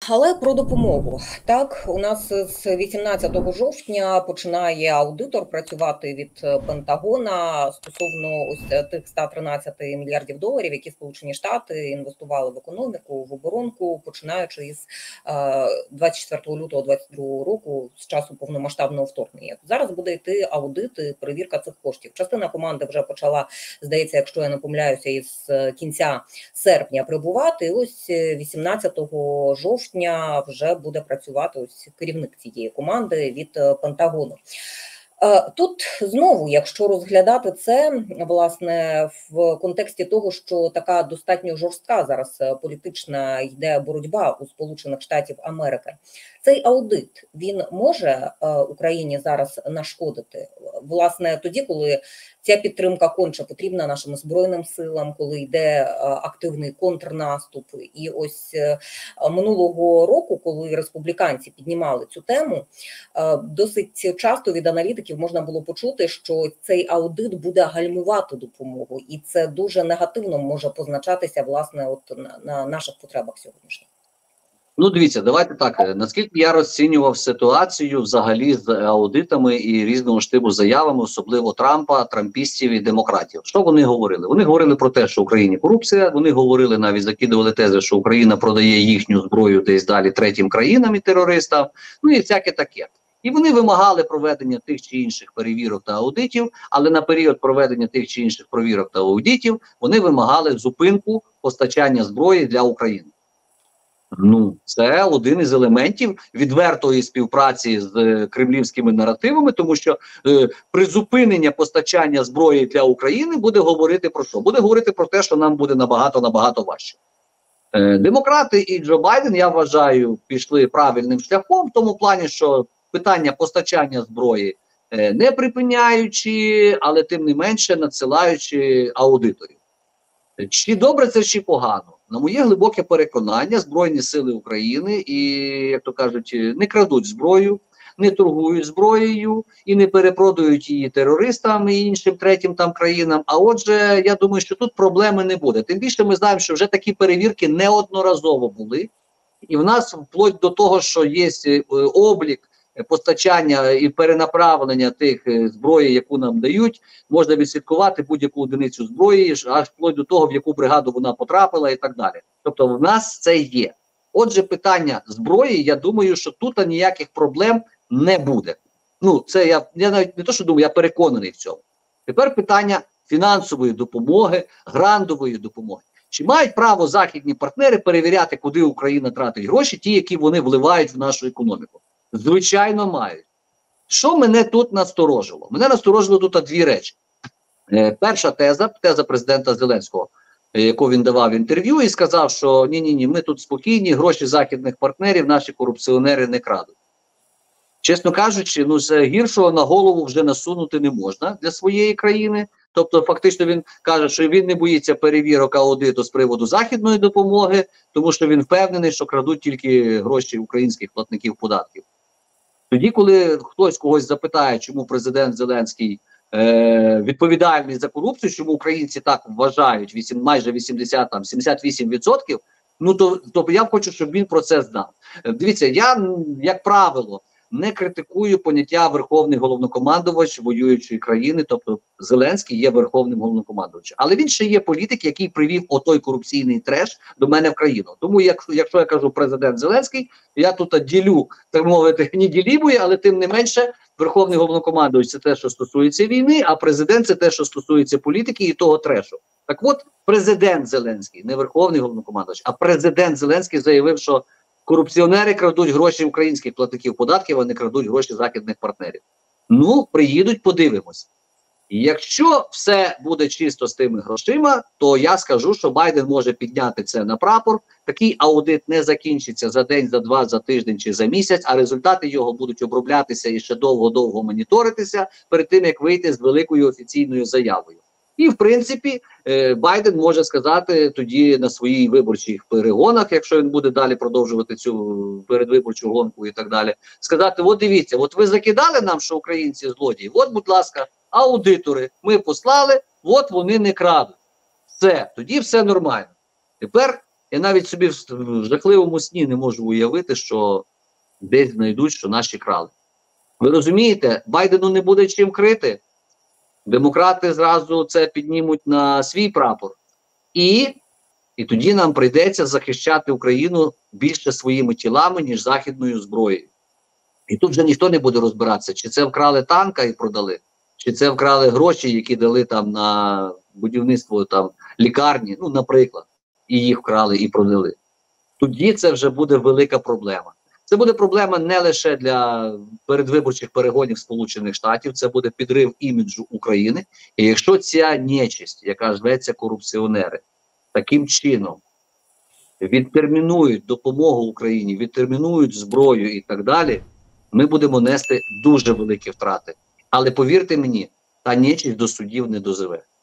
Але про допомогу. Так, у нас з 18 жовтня починає аудитор працювати від Пентагона стосовно ось тих 113 мільярдів доларів, які Сполучені Штати інвестували в економіку, в оборонку, починаючи із 24 лютого 2022 року, з часу повномасштабного вторгнення. Зараз буде йти аудит і перевірка цих коштів. Частина команди вже почала, здається, якщо я не помиляюся, із кінця серпня прибувати. І ось 18 жовтня вже буде працювати ось керівник цієї команди від Пентагону. Тут знову, якщо розглядати це, власне, в контексті того, що така достатньо жорстка зараз політична йде боротьба у Сполучених Штатів Америки, цей аудит, він може Україні зараз нашкодити? Власне, тоді, коли ця підтримка конче потрібна нашим Збройним силам, коли йде активний контрнаступ. І ось минулого року, коли республіканці піднімали цю тему, досить часто від аналітиків можна було почути, що цей аудит буде гальмувати допомогу. І це дуже негативно може позначатися, власне, от на наших потребах сьогоднішніх. Ну, дивіться, давайте так, наскільки я розцінював ситуацію взагалі з аудитами і різного штибу заявами, особливо Трампа, трампістів і демократів. Що вони говорили? Вони говорили про те, що в Україні корупція, вони говорили, навіть закидували тези, що Україна продає їхню зброю десь далі третім країнам і терористам, ну і всяке таке. І вони вимагали проведення тих чи інших перевірок та аудитів, але на період проведення тих чи інших перевірок та аудитів вони вимагали зупинку постачання зброї для України. Ну, це один із елементів відвертої співпраці з кремлівськими наративами, тому що призупинення постачання зброї для України буде говорити про що? Буде говорити про те, що нам буде набагато важче. Демократи і Джо Байден, я вважаю, пішли правильним шляхом в тому плані, що питання постачання зброї не припиняючи, але тим не менше надсилаючи аудиторів. Чи добре це, чи погано? На моє глибоке переконання, Збройні сили України і, як то кажуть, не крадуть зброю, не торгують зброєю і не перепродають її терористам і іншим третім там країнам. А отже, я думаю, що тут проблеми не буде. Тим більше ми знаємо, що вже такі перевірки неодноразово були. І в нас вплоть до того, що є облік постачання і перенаправлення тих зброї, яку нам дають, можна відслідкувати будь-яку одиницю зброї, аж вплоть до того, в яку бригаду вона потрапила і так далі. Тобто в нас це є. Отже, питання зброї, я думаю, що тут ніяких проблем не буде. Ну, це я навіть не то, що думаю, я переконаний в цьому. Тепер питання фінансової допомоги, грантової допомоги. Чи мають право західні партнери перевіряти, куди Україна тратить гроші, ті, які вони вливають в нашу економіку? Звичайно, мають. Що мене тут насторожило? Мене насторожило тут дві речі. Перша теза президента Зеленського, яку він давав інтерв'ю і сказав, що ні, ми тут спокійні, гроші західних партнерів наші корупціонери не крадуть. Чесно кажучи, ну з гіршого на голову вже насунути не можна для своєї країни. Тобто фактично він каже, що він не боїться перевірок аудиту з приводу західної допомоги, тому що він впевнений, що крадуть тільки гроші українських платників податків. Тоді, коли хтось когось запитає, чому президент Зеленський відповідальний за корупцію, чому українці так вважають, майже 78%, ну то я хочу, щоб він про це знав. Дивіться, я, як правило, не критикую поняття верховний головнокомандувач воюючої країни, тобто Зеленський є верховним головнокомандувачем. Але він ще є політик, який привів отой корупційний треш до мене в країну. Тому якщо я кажу президент Зеленський, я тут ділю, так мовити, не ділібує, але тим не менше верховний головнокомандувач – це те, що стосується війни, а президент – це те, що стосується політики і того трешу. Так от, президент Зеленський, не верховний головнокомандувач, а президент Зеленський заявив, що корупціонери крадуть гроші українських платників податків, а не крадуть гроші західних партнерів. Ну, приїдуть, подивимось. І якщо все буде чисто з тими грошима, то я скажу, що Байден може підняти це на прапор. Такий аудит не закінчиться за день, за два, за тиждень чи за місяць, а результати його будуть оброблятися і ще довго-довго моніторитися перед тим, як вийти з великою офіційною заявою. І, в принципі, Байден може сказати тоді на своїх виборчих перегонах, якщо він буде далі продовжувати цю передвиборчу гонку і так далі, сказати, от дивіться, от ви закидали нам, що українці злодії, от, будь ласка, аудитори, ми послали, от вони не крадуть. Все, тоді все нормально. Тепер Я навіть собі в жахливому сні не можу уявити, що десь знайдуть, що наші крали. Ви розумієте, Байдену не буде чим крити. Демократи зразу це піднімуть на свій прапор. І тоді нам прийдеться захищати Україну більше своїми тілами, ніж західною зброєю. І тут вже ніхто не буде розбиратися, чи це вкрали танка і продали, чи це вкрали гроші, які дали там на будівництво там лікарні, ну, наприклад, і їх вкрали і продали. Тоді це вже буде велика проблема. Це буде проблема не лише для передвиборчих перегонів Сполучених Штатів, це буде підрив іміджу України. І якщо ця нечисть, яка зветься корупціонери, таким чином відтермінують допомогу Україні, відтермінують зброю і так далі, ми будемо нести дуже великі втрати. Але повірте мені, та нечисть до судів не дозове.